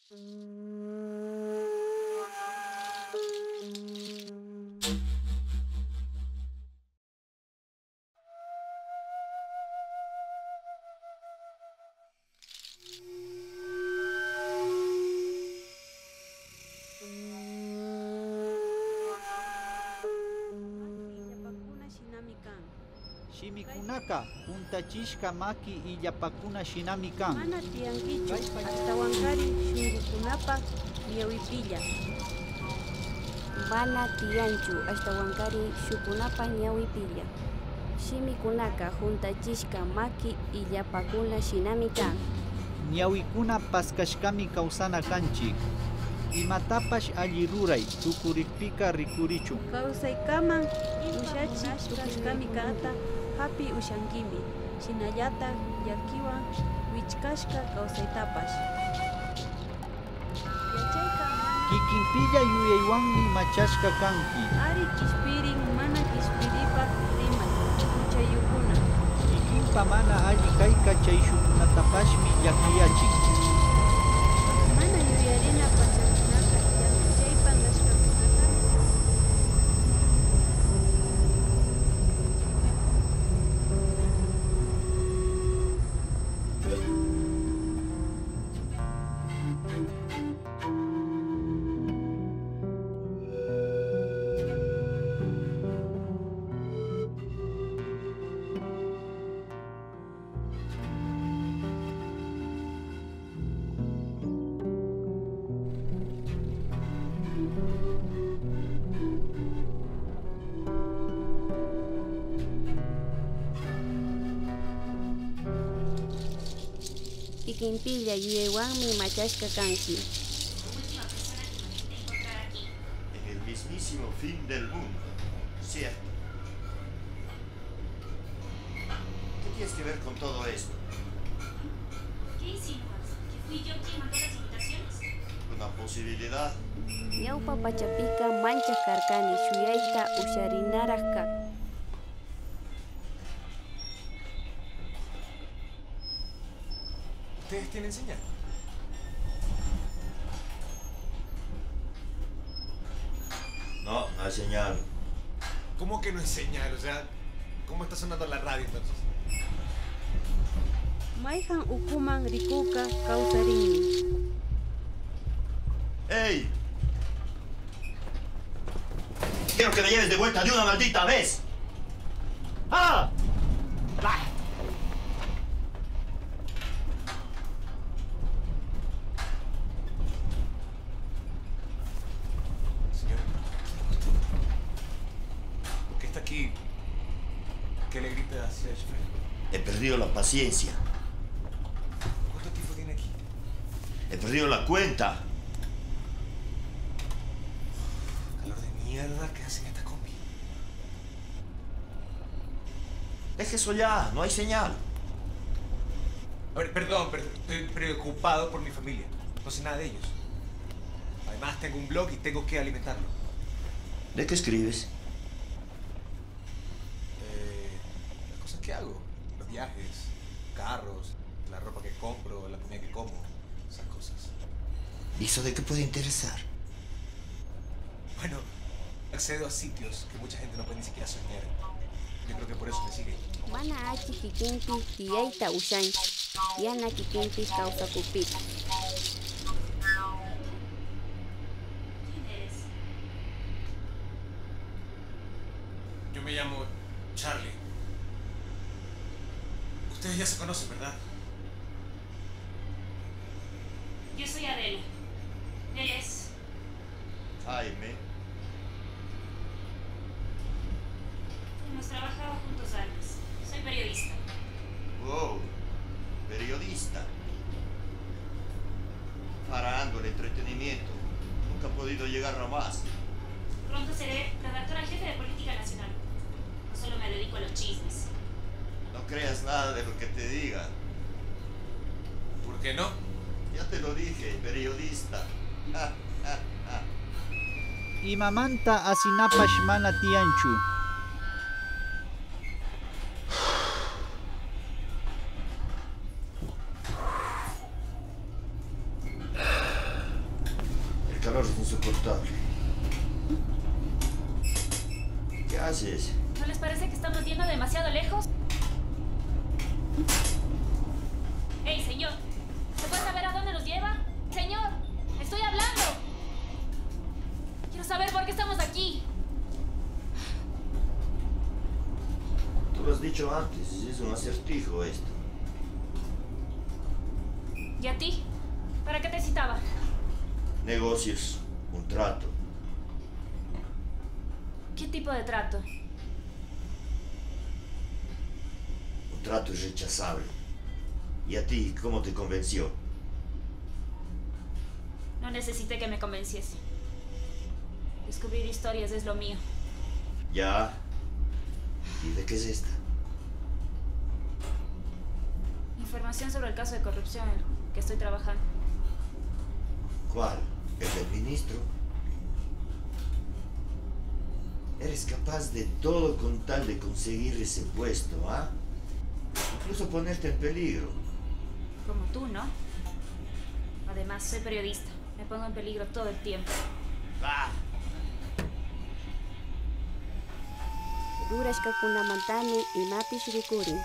Shimikunaka, puntachishka maki illapakuna shinami kan. Mana tiyankichu, ashtawankari shunqukunapa ñawipilla. Mana tiyanchu, ashtawankari shukunapa ñawipilla. Shimikunaka juntachishka maki illapakuna shinami kan. Ñawikuna paskashkami kawsana kanchik. Imatapash alli ruray, tukurikpika rikurichu. Kawsaykaman ushachi tukushkami kanta hapi ushankimi. Shinallata llakiwan wichkashka kawsaytapash. Kikinpilla yuyaywanmi machashka kanki. Ari kishpirin mana kishpiripa rimay uchayukuna. Kikinpa mana alli kayka chay shukunatapashmi llakiyachin. Mana yuyarina pachakunaka llakichaypan ashkakunata. Kikinpilla yuyaywanmi machashka kanki. En el mismísimo fin del mundo, ¿cierto? ¿Qué tienes que ver con todo esto? ¿Qué insinúas? ¿Que fui yo quien mandó las invitaciones? Una posibilidad. Ñawpa pachapika manchas karkani shuyayta usharinaraq kaq. ¿Ustedes tienen señal? No, no hay señal. ¿Cómo que no hay señal? O sea, ¿cómo está sonando la radio entonces? Mayhan ukuman rikuka kawsarinmi. ¡Ey! Quiero que me lleves de vuelta de una maldita vez. ¡Ah! ¡Ah! Señor, ¿por qué está aquí? ¿Qué le grita hacia el chofer? He perdido la paciencia. ¿Cuánto tiempo tiene aquí? He perdido la cuenta. Calor de mierda que hacen esta combi. Deje eso ya, no hay señal. A ver, perdón, pero estoy preocupado por mi familia. No sé nada de ellos. Además, tengo un blog y tengo que alimentarlo. ¿De qué escribes? Las cosas que hago. Los viajes, carros, la ropa que compro, la comida que como. Esas cosas. ¿Y eso de qué puede interesar? Bueno, accedo a sitios que mucha gente no puede ni siquiera soñar. Yo creo que por eso me siguen. Mana achi kikinpi tiyayta ushanchi. Yana kikinpi kawsakupik. ¿Quién eres? Yo me llamo Charlie. Ustedes ya se conocen, ¿verdad? Yo soy Adela. ¿Eres? Jaime. Hemos trabajado juntos antes. Soy periodista. Wow, periodista. Parando el entretenimiento. Nunca he podido llegar a más. Pronto seré redactora jefe de política nacional. No solo me dedico a los chismes. No creas nada de lo que te diga. ¿Por qué no? Ya te lo dije, periodista. Imamanta asinapash mana tiyanchu. insoportable. ¿Qué haces? ¿No les parece que estamos yendo demasiado lejos? ¡Ey, señor! ¿Se puede saber a dónde nos lleva? ¡Señor! ¡Estoy hablando! Quiero saber por qué estamos aquí. Tú lo has dicho antes, es un acertijo esto. ¿Y a ti? ¿Para qué te citaba? Negocios, un trato. ¿Qué tipo de trato? Un trato irrechazable. ¿Y a ti cómo te convenció? No necesité que me convenciese. Descubrir historias es lo mío. Ya. ¿Y de qué es esta? Información sobre el caso de corrupción en el que estoy trabajando. ¿Cuál? ¿El del ministro? Eres capaz de todo con tal de conseguir ese puesto, ¿ah? Incluso ponerte en peligro. Como tú, ¿no? Además, soy periodista. Me pongo en peligro todo el tiempo. ¡Ah! Rurashkakunamantami imapish rikurin.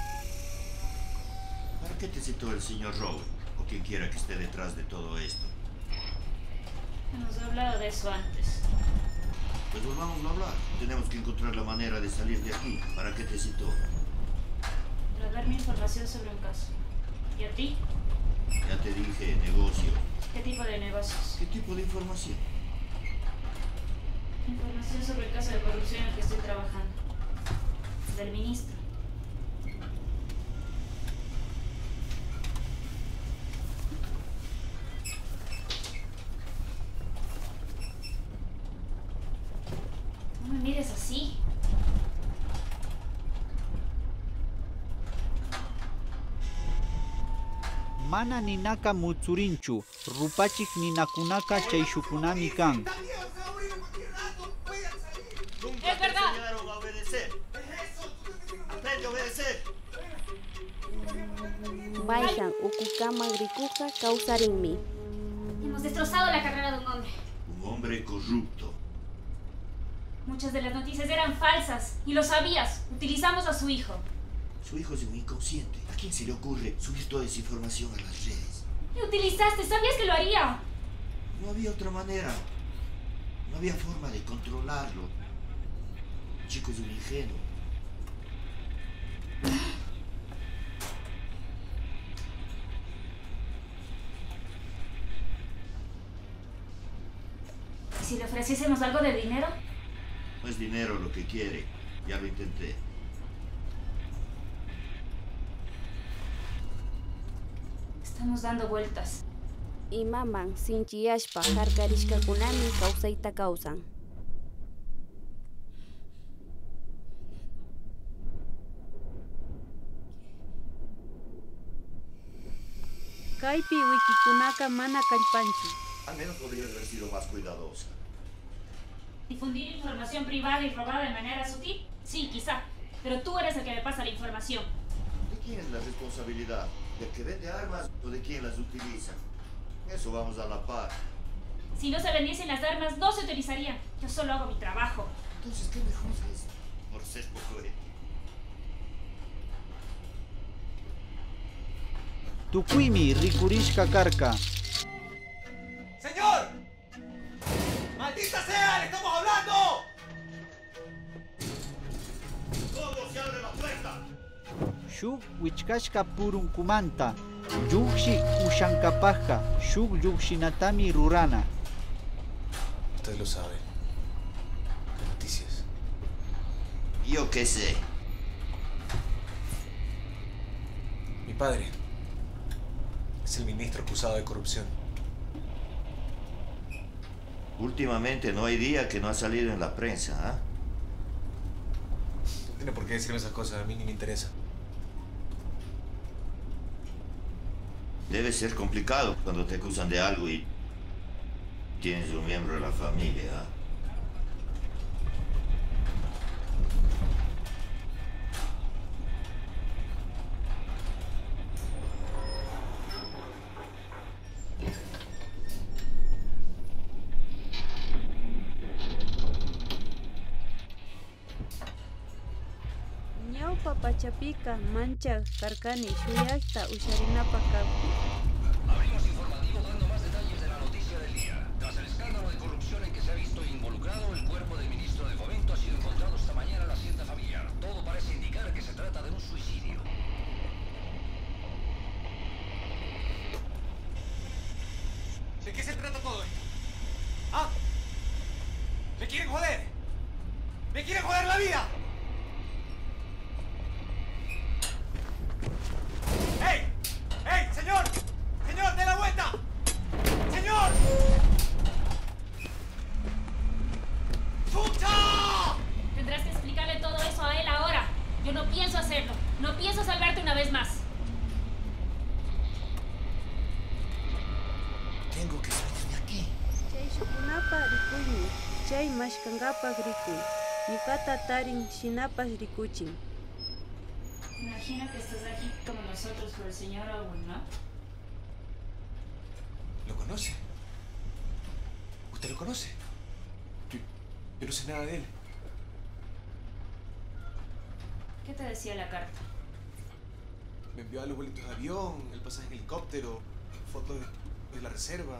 ¿Para qué te citó el señor Rowe? O quien quiera que esté detrás de todo esto. Hemos hablado de eso antes. Pues volvamos a hablar. Tenemos que encontrar la manera de salir de aquí. ¿Para qué te citó? Para darme información sobre un caso. ¿Y a ti? Ya te dije, negocio. ¿Qué tipo de negocios? ¿Qué tipo de información? Información sobre el caso de corrupción en el que estoy trabajando. Del ministro. No me mires así. Mana ninaka mutsurinchu, rupachik ninakunaka chayshukunami kan. ¡Es verdad! Enseñaron a obedecer. Aprende a obedecer. Baishan ukukama rikuka kausarinmi. Hemos destrozado la carrera de un hombre. Un hombre corrupto. Muchas de las noticias eran falsas y lo sabías. Utilizamos a su hijo. Su hijo es un inconsciente. ¿A quién se le ocurre subir toda esa información a las redes? Me utilizaste, sabías que lo haría. No había otra manera. No había forma de controlarlo. El chico es un ingenuo. ¿Y si le ofreciésemos algo de dinero? No es dinero lo que quiere. Ya lo intenté. Estamos dando vueltas. Imaman sinchiyashpa harkarishkakunami kausayta kausan. Kaypi wikikunaka mana kallpanchu. Al menos podrías haber sido más cuidadosa. ¿Difundir información privada y robada de manera sutil? Sí, quizá. Pero tú eres el que me pasa la información. ¿De quién es la responsabilidad? ¿Del que vende armas o de quién las utiliza? Eso vamos a la par. Si no se vendiesen las armas, no se utilizarían. Yo solo hago mi trabajo. Entonces, ¿qué me juzgues? Por ser poco ético. Tukuimi rikurishka karka. ¡Señor! ¡Maldita sea! ¡Le estamos hablando! ¡Todos se abre la puerta! Shuk wichkashka purunkumanta. Yukshi ushankapajka. Shuk yukshinatami rurana. Usted lo sabe. ¿Qué noticias? Yo qué sé. Mi padre es el ministro acusado de corrupción. Últimamente no hay día que no ha salido en la prensa, ¿ah? No tiene por qué decirme esas cosas, a mí ni me interesa. Debe ser complicado cuando te acusan de algo y tienes un miembro de la familia, ¿ah? pachapika mancha karkani shuyakta usharinapa kawpi. Abrimos informativo dando más detalles de la noticia del día. Tras el escándalo de corrupción en que se ha visto involucrado, el cuerpo del ministro de Fomento ha sido encontrado esta mañana en la hacienda familiar. Todo parece indicar que se trata de un suicidio. ¿De qué se trata todo esto? ¿Ah? ¿Me quieren joder? ¡Me quieren joder la vida! ¡Ey! ¡Ey! ¡Señor! ¡Señor, dé la vuelta! ¡Señor! ¡Chucha! Tendrás que explicarle todo eso a él ahora. Yo no pienso hacerlo. No pienso salvarte una vez más. Tengo que salir de aquí. Chay shukunapa rikuymi, chay mashkankapak rikuy. Ñukata tarin shinapas rikuchin. Imagino que estás aquí como nosotros por el señor Owen, ¿no? ¿Lo conoce? ¿Usted lo conoce? Yo no sé nada de él. ¿Qué te decía la carta? Me envió los boletos de avión, el pasaje en helicóptero, fotos de la reserva.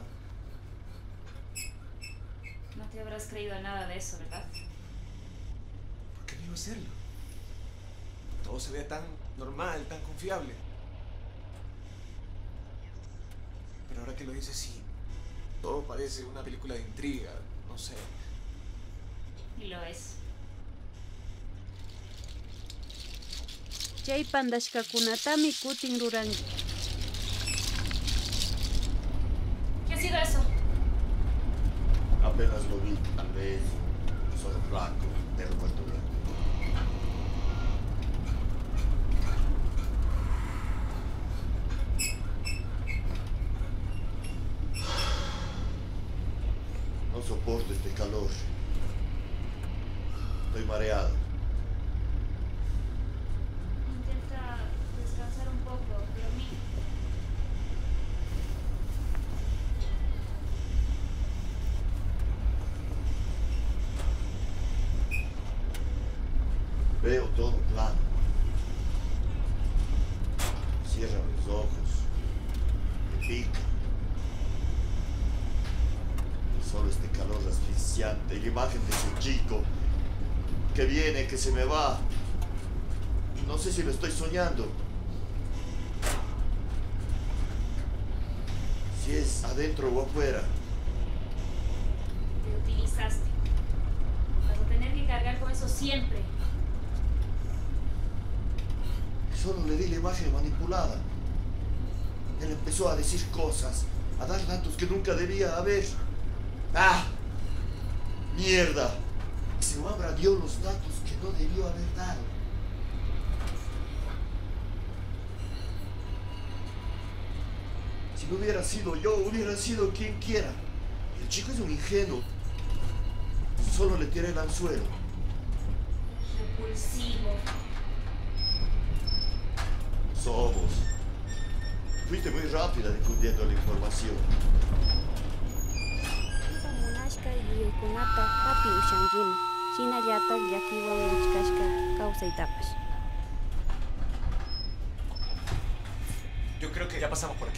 No te habrás creído nada de eso, ¿verdad? ¿Por qué no iba a hacerlo? Todo se ve tan normal, tan confiable. Pero ahora que lo dices, sí, todo parece una película de intriga, no sé. Y lo es. Chay pandashkakunatami kutin ruranki. ¿Qué ha sido eso? Apenas lo vi, tal vez soy blanco, pero muerto bien. No soporto este calor. Estoy mareado. Intenta descansar un poco, dormir. Veo todo plano. Cierra los ojos. Me pica. Solo este calor asfixiante y la imagen de ese chico que viene, que se me va. No sé si lo estoy soñando. Si es adentro o afuera. Te utilizaste. Vas a tener que cargar con eso siempre. Solo le di la imagen manipulada. Él empezó a decir cosas, a dar datos que nunca debía haber. ¡Ah! ¡Mierda! Xiomara dio los datos que no debió haber dado. Si no hubiera sido yo, hubiera sido quien quiera. El chico es un ingenuo. Solo le tiré el anzuelo. Repulsivo. Somos. Fuiste muy rápida difundiendo la información. Munashka yuyaykunata hapi ushankimi. Shinallata llakiwan wichkashka kawsaytapash. Yo creo que ya pasamos por aquí.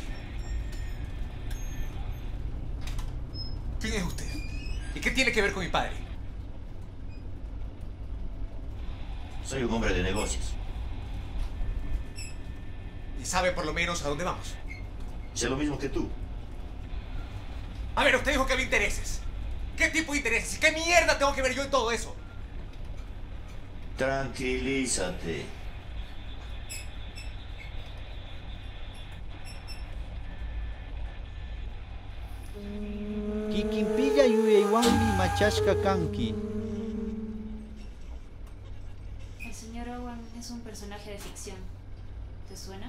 ¿Quién es usted? ¿Y qué tiene que ver con mi padre? Soy un hombre de negocios. ¿Y sabe por lo menos a dónde vamos? Sé lo mismo que tú. A ver, usted dijo que había intereses. ¿Qué tipo de intereses? ¿Y qué mierda tengo que ver yo en todo eso? Tranquilízate. Kikinpilla yuyaywanmi machashka kanki. El señor Owen es un personaje de ficción. ¿Te suena?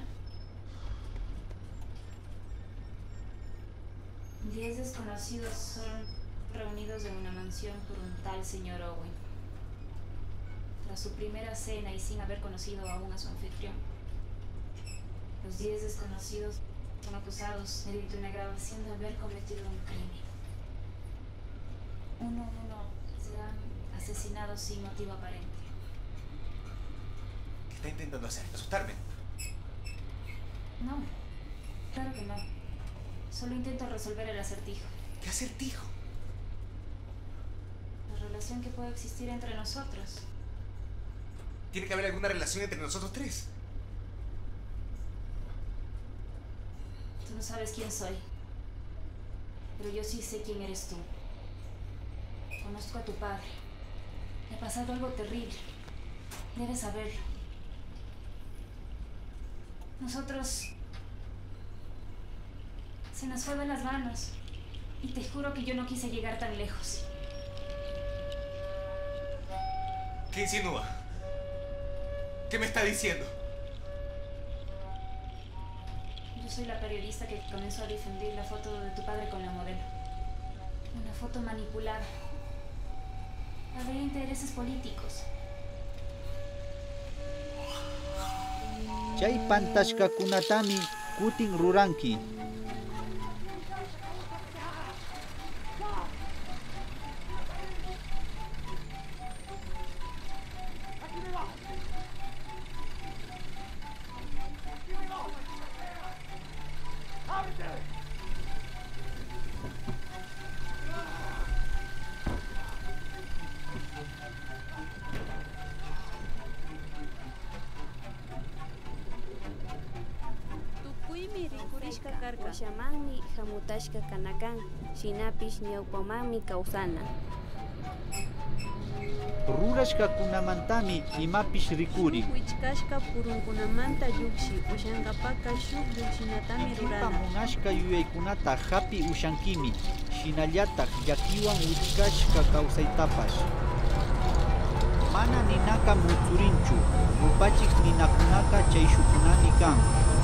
10 desconocidos son reunidos en una mansión por un tal señor Owen. Tras su primera cena y sin haber conocido aún a su anfitrión, los 10 desconocidos son acusados mediante una grabación de haber cometido un crimen. Uno a uno serán asesinados sin motivo aparente. ¿Qué está intentando hacer? ¿Asustarme? No, claro que no. Solo intento resolver el acertijo. ¿Qué acertijo? La relación que puede existir entre nosotros. Tiene que haber alguna relación entre nosotros tres. Tú no sabes quién soy. Pero yo sí sé quién eres tú. Conozco a tu padre. Le ha pasado algo terrible. Debes saberlo. Nosotros... Se nos fue de las manos. Y te juro que yo no quise llegar tan lejos. ¿Qué insinúa? ¿Qué me está diciendo? Yo soy la periodista que comenzó a difundir la foto de tu padre con la modelo. Una foto manipulada. Había intereses políticos. Chay pantashkakunatami kutin ruranki. Tukuymi rikurishka karka. Washamanmi hamutashka kanakan, shinapish ñawpamami kawsana. Rurashkakunamantami imapish rikuri. Wichkashka purunkunamanta lluksi, ushankapaka shuk llukshinatami Ikipa rurana. munashka yuyaykunata hapi ushankimi. Shinallatak llakiwan wichkashka kawsaytapash. Mana ninaka mutsurinchu. Rupachik ninakunaka chayshukunami kan.